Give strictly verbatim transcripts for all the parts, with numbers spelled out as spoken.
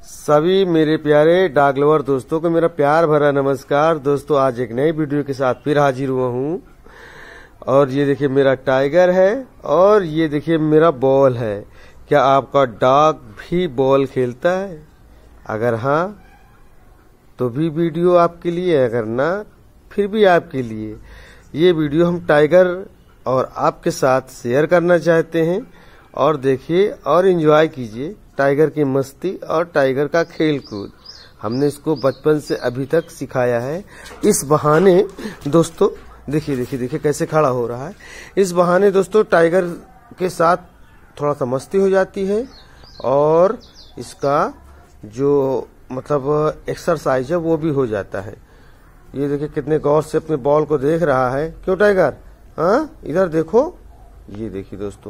सभी मेरे प्यारे डॉग लवर दोस्तों को मेरा प्यार भरा नमस्कार। दोस्तों आज एक नई वीडियो के साथ फिर हाजिर हुआ हूँ और ये देखिए मेरा टाइगर है और ये देखिए मेरा बॉल है। क्या आपका डॉग भी बॉल खेलता है? अगर हाँ तो भी वीडियो आपके लिए, अगर ना फिर भी आपके लिए। ये वीडियो हम टाइगर और आपके साथ शेयर करना चाहते हैं और देखिए और एंजॉय कीजिए टाइगर की मस्ती और टाइगर का खेल कूद। हमने इसको बचपन से अभी तक सिखाया है। इस बहाने दोस्तों देखिए देखिए देखिए कैसे खड़ा हो रहा है। इस बहाने दोस्तों टाइगर के साथ थोड़ा सा मस्ती हो जाती है और इसका जो मतलब एक्सरसाइज है वो भी हो जाता है। ये देखिए कितने गौर से अपने बॉल को देख रहा है। क्यों टाइगर? हाँ इधर देखो। ये देखिए दोस्तों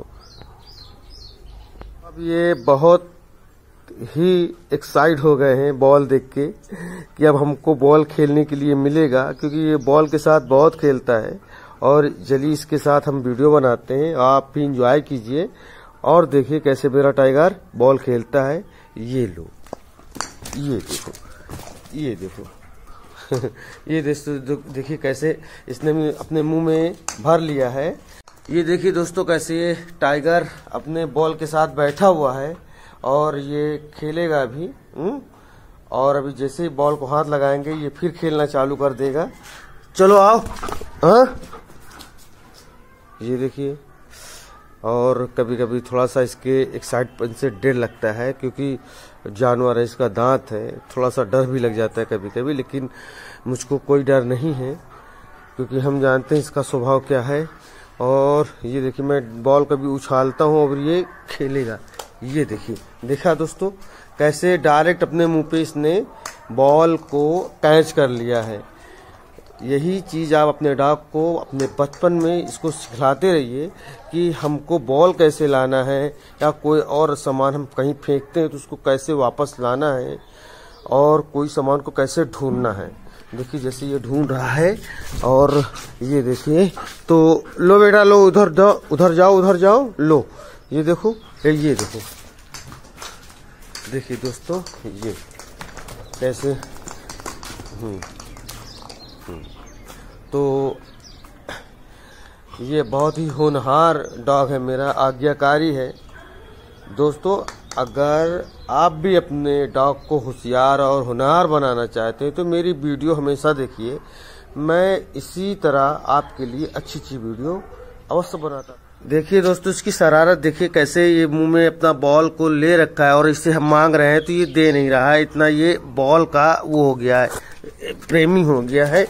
अब ये बहुत ही एक्साइट हो गए हैं बॉल देख के कि अब हमको बॉल खेलने के लिए मिलेगा, क्योंकि ये बॉल के साथ बहुत खेलता है और जल्दी इसके साथ हम वीडियो बनाते हैं। आप भी इंजॉय कीजिए और देखिए कैसे मेरा टाइगर बॉल खेलता है। ये लो, ये देखो, ये देखो ये देखिए कैसे इसने अपने मुंह में भर लिया है। ये देखिए दोस्तों कैसे ये टाइगर अपने बॉल के साथ बैठा हुआ है और ये खेलेगा भी। और अभी जैसे ही बॉल को हाथ लगाएंगे ये फिर खेलना चालू कर देगा। चलो आओ। हाँ ये देखिए। और कभी कभी थोड़ा सा इसके एक्साइटमेंट से डर लगता है, क्योंकि जानवर है, इसका दांत है, थोड़ा सा डर भी लग जाता है कभी कभी। लेकिन मुझको कोई डर नहीं है, क्योंकि हम जानते हैं इसका स्वभाव क्या है। और ये देखिए मैं बॉल कभी उछालता हूँ और ये खेलेगा। ये देखिए, देखा दोस्तों कैसे डायरेक्ट अपने मुंह पे इसने बॉल को कैच कर लिया है। यही चीज आप अपने डॉग को अपने बचपन में इसको सिखलाते रहिए कि हमको बॉल कैसे लाना है, या कोई और सामान हम कहीं फेंकते हैं तो उसको कैसे वापस लाना है, और कोई सामान को कैसे ढूंढना है। देखिए जैसे ये ढूंढ रहा है और ये देखिए। तो लो बेटा लो, उधर जाओ, उधर जाओ, उधर जाओ, लो ये देखो, ये देखो। देखिए दोस्तों ये कैसे। हम्म हम्म तो ये बहुत ही होनहार डॉग है मेरा, आज्ञाकारी है। दोस्तों अगर आप भी अपने डॉग को होशियार और होनहार बनाना चाहते हैं तो मेरी वीडियो हमेशा देखिए। मैं इसी तरह आपके लिए अच्छी अच्छी वीडियो अवश्य बनाता। देखिए दोस्तों इसकी शरारत देखिए कैसे ये मुंह में अपना बॉल को ले रखा है और इससे हम मांग रहे हैं तो ये दे नहीं रहा है। इतना ये बॉल का वो हो गया है, प्रेमी हो गया है।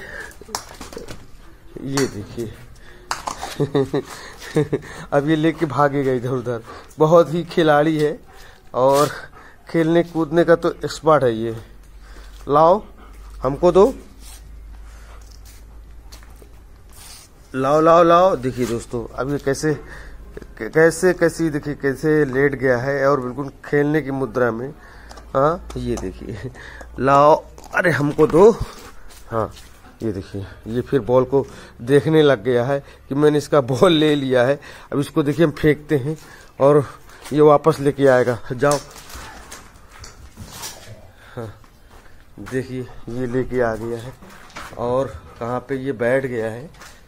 ये देखिए अब ये लेके भागेगा इधर उधर। बहुत ही खिलाड़ी है और खेलने कूदने का तो एक्सपर्ट है ये। लाओ हमको दो, लाओ लाओ लाओ। देखिए दोस्तों अब ये कैसे कैसे कैसी देखिए कैसे लेट गया है और बिल्कुल खेलने की मुद्रा में। हाँ ये देखिए, लाओ, अरे हमको दो। हाँ ये देखिए ये फिर बॉल को देखने लग गया है कि मैंने इसका बॉल ले लिया है। अब इसको देखिए हम फेंकते हैं और ये वापस लेके आएगा। जाओ। हाँ देखिए ये लेके आ गया है और कहाँ पे ये बैठ गया है।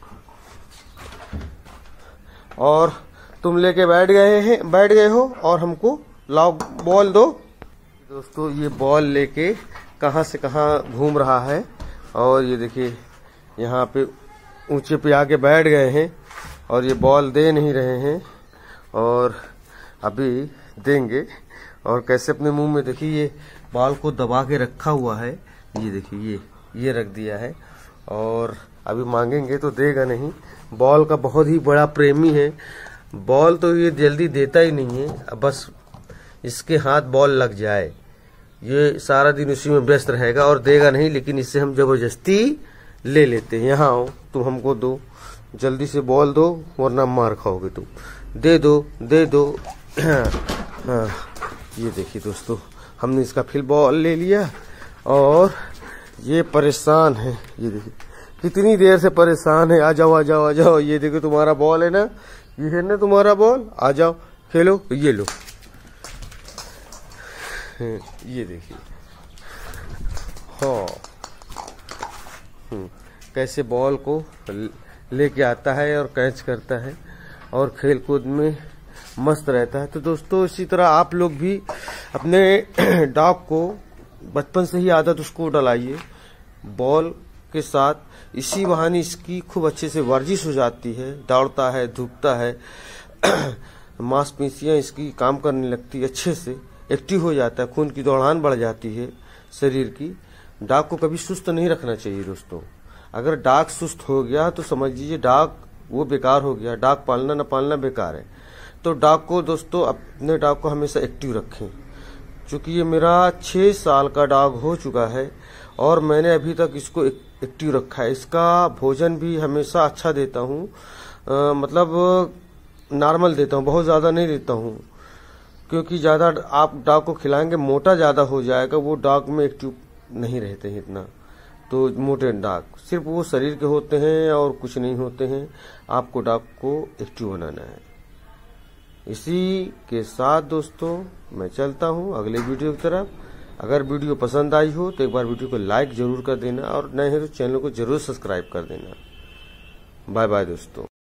और तुम लेके बैठ गए हैं, बैठ गए हो और हमको लाओ बॉल दो। दोस्तों ये बॉल लेके कहाँ से कहाँ घूम रहा है और ये देखिए यहाँ पे ऊंचे पे आके बैठ गए हैं और ये बॉल दे नहीं रहे हैं और अभी देंगे। और कैसे अपने मुंह में देखिए ये बॉल को दबा के रखा हुआ है। ये देखिए ये ये रख दिया है और अभी मांगेंगे तो देगा नहीं। बॉल का बहुत ही बड़ा प्रेमी है। बॉल तो ये जल्दी देता ही नहीं है, अब बस इसके हाथ बॉल लग जाए ये सारा दिन उसी में व्यस्त रहेगा और देगा नहीं। लेकिन इससे हम जबरदस्ती ले लेते हैं। यहाँ आओ, तुम हमको दो, जल्दी से बॉल दो वरना मार खाओगे तुम। दे दो दे दो। हाँ ये देखिए दोस्तों हमने इसका फिर बॉल ले लिया और ये परेशान है। ये देखिए कितनी देर से परेशान है। आ जाओ आ जाओ आ जाओ। ये देखो तुम्हारा बॉल है ना, ये है ना तुम्हारा बॉल, आ जाओ खेलो। ये लो ये देखिए, हाँ कैसे बॉल को लेके आता है और कैच करता है और खेल कूद में मस्त रहता है। तो दोस्तों इसी तरह आप लोग भी अपने डॉग को बचपन से ही आदत उसको डलाइए बॉल के साथ, इसी बहाने इसकी खूब अच्छे से वर्जिश हो जाती है, दौड़ता है, धूपता है, मांसपेशियां इसकी काम करने लगती है, अच्छे से एक्टिव हो जाता है, खून की दौड़ान बढ़ जाती है शरीर की। डॉग को कभी सुस्त नहीं रखना चाहिए दोस्तों। अगर डॉग सुस्त हो गया तो समझ लीजिए डॉग वो बेकार हो गया, डॉग पालना न पालना बेकार है। तो डॉग को दोस्तों अपने डॉग को हमेशा एक्टिव रखें। चूंकि ये मेरा छह साल का डॉग हो चुका है और मैंने अभी तक इसको एक्टिव रखा है। इसका भोजन भी हमेशा अच्छा देता हूँ, मतलब नॉर्मल देता हूँ, बहुत ज्यादा नहीं देता हूँ, क्योंकि ज्यादा आप डॉग को खिलाएंगे मोटा ज्यादा हो जाएगा, वो डॉग में एक्टिव नहीं रहते हैं इतना। तो मोटे डॉग सिर्फ वो शरीर के होते हैं और कुछ नहीं होते हैं। आपको डॉग को एक्टिव बनाना है। इसी के साथ दोस्तों मैं चलता हूं अगले वीडियो की तरफ। अगर वीडियो पसंद आई हो तो एक बार वीडियो को लाइक जरूर कर देना और नए हैं तो चैनल को जरूर सब्सक्राइब कर देना। बाय बाय दोस्तों।